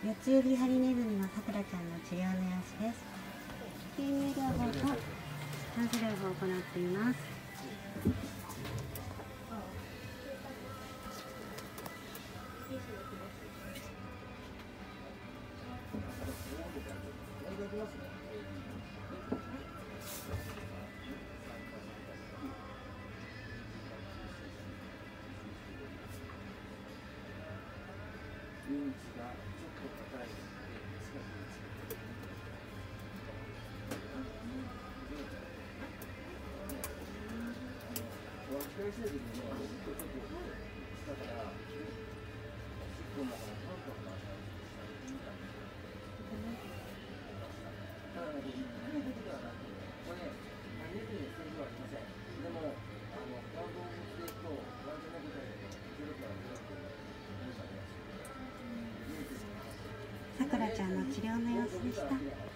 四つ指ハリネズミのさくらちゃんの治療の様子です。吸入療法と酸素療法を行っています。 認知がちょっと高いので近くにつけてお預かりしてる時にね、ずっとちょっとしたから尻尾の中のパンパンがただね、一回出てからなくて、これね、ネズミの症状はありません。でも、ガードを持っていくと、完全なことで0から0っていうのがあります。 さくらちゃんの治療の様子でした。